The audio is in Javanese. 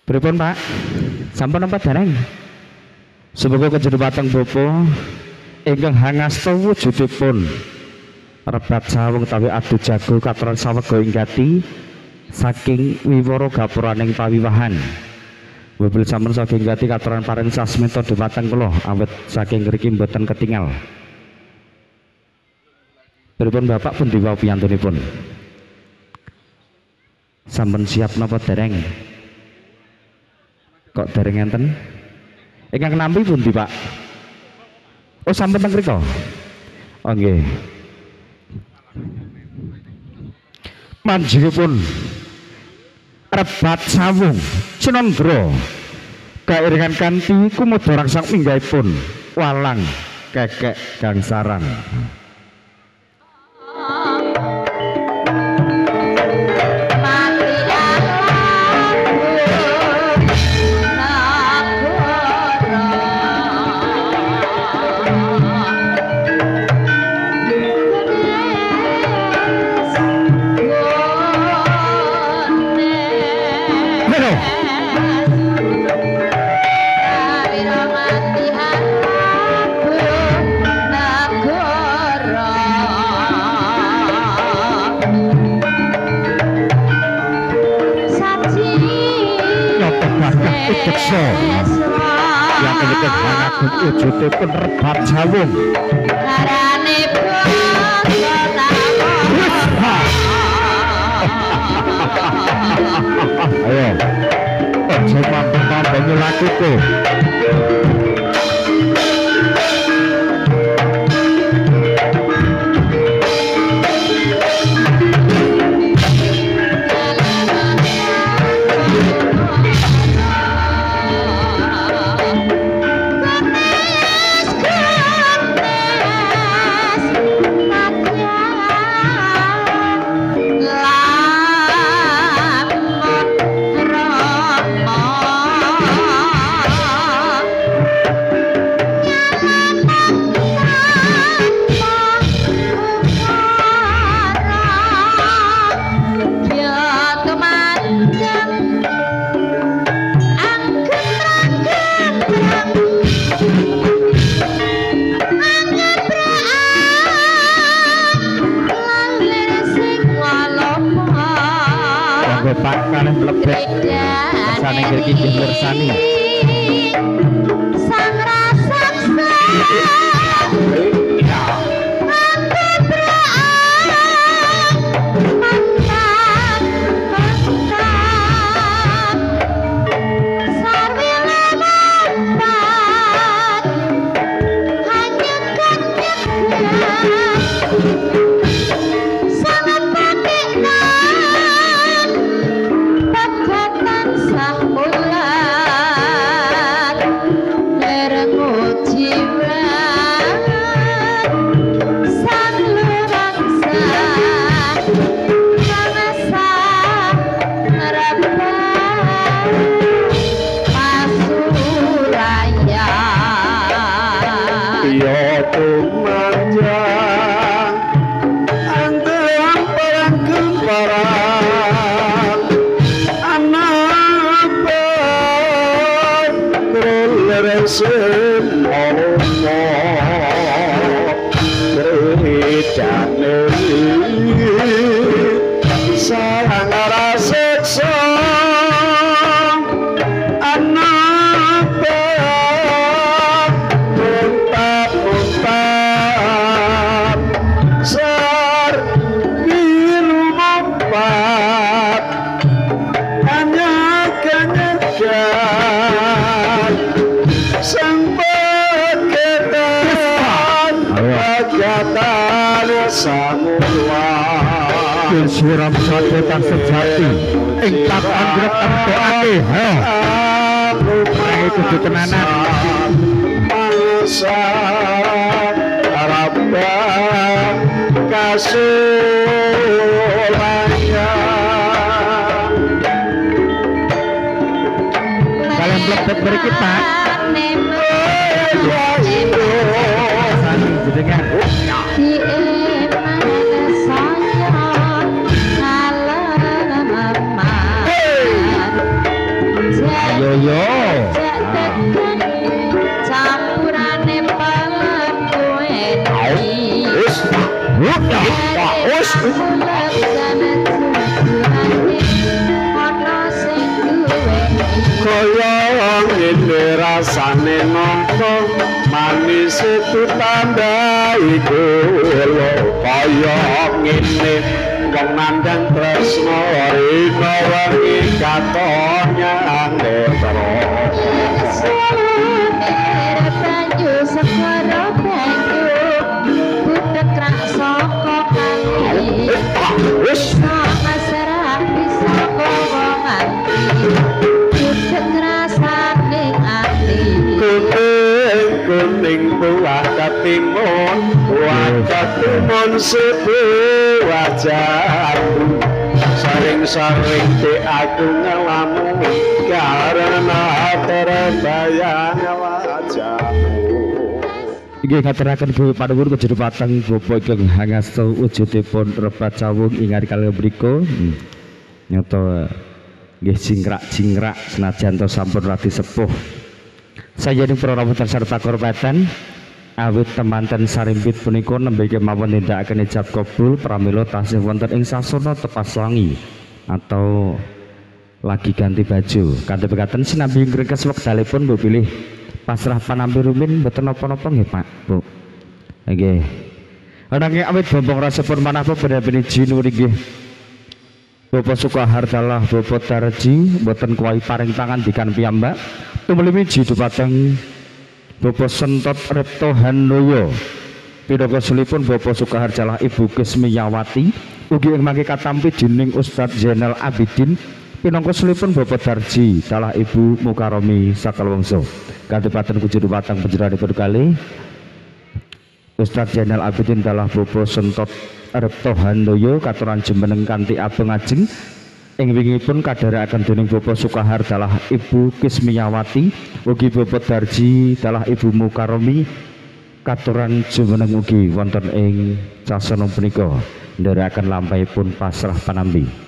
Pripun Pak? Sampun napa dereng? Semoga kejedupateng Bapa ingkang hangasta wujudipun rebat sawung tawi adu jago katuran sawega inggati saking wiworo gapuraning pawiwahan. Mobil sampun saking inggati katuran paring sasmita dumateng kula awit saking ngriki mboten ketingal. Pripun Bapak pundi wau piyantunipun? Sampun siap napa dereng? Kok dereng enten? Ingkang nampi pundi Pak? Oh sampun teng mriko. Oh nggih. Manjingipun rebat sawung Cinandra kairingan kanthi kumudha rangsang minggahipun walang kekek gangsaran. Yang menikah hangatun wujudipun rebat sawung ayo ojo mampu-mampu lakuku Pak kalih mlebet asane ngriki nggih mirsani sang raksasa siram sadetan sejati ingkang anggrek entokake ha itu ditenanan mangsa arabang kasulaya kalian mlebet mriki Pak sani jenengan Yeah. yo campurane pelem kowe wis wis kaya ngene rasane nampa manis itu tandai kula kaya ngene wong nandang tresno rina wengi katonya netra banyu sekara banyu butek rak saka kali wis sama serah bisa kowongan butek rasane ati kuning buah katimun sebu wajahmu sering-sering di aku ngelamu karena terbayang wajahmu iki ngaturaken Gusti Panuwun kejero pateng Bapak ingkang hangasta wujudipun rebat cawung ingat kalih mriku nyata nggih jingkrak-jingkrak senajan to sampun radi sepuh sayening para rawuhan sarta korpatan awit temanten sarimpit punika nembe kemawon nindakaken ijab kabul pramila tasih wonten ing sasana tepas wangi atau lagi ganti baju kanthi mekaten sinambi ngrekes wekdalipun mbok pilih pasrah panampi rumin mboten napa-napa nggih Pak Bu nggih ananging awit bombong rasipun manapa bener-bener jinuri nggih Bapak Sukahardalah Bapak Darji mboten kuwahi paring tangan dikan piyambak tumeli jidupateng Bapak Sentot Repto Handoyo pidhaka sulipun Bapak Sukahardalah Ibu Kismiyawati ugi ing mangke katampi dening Ustadz Zainal Abidin pinangka sulipun Bapak Darji dalah Ibu Mukaromi Sakalwangsa kadipaten kujudupateng panjenenganipun kalih Ustadz Zainal Abidin dalah Bapak Sentot Repto Handoyo katuran jumeneng kanthi abeng ajeng ing wingipun kadherekaken dening Bapak Sukahardalah Ibu Kismiyawati ugi Bapak Darji dalah Ibu Mukaromi katuran jumeneng ugi wonten ing sasana punika ndherekaken lampahipun pasrah panampi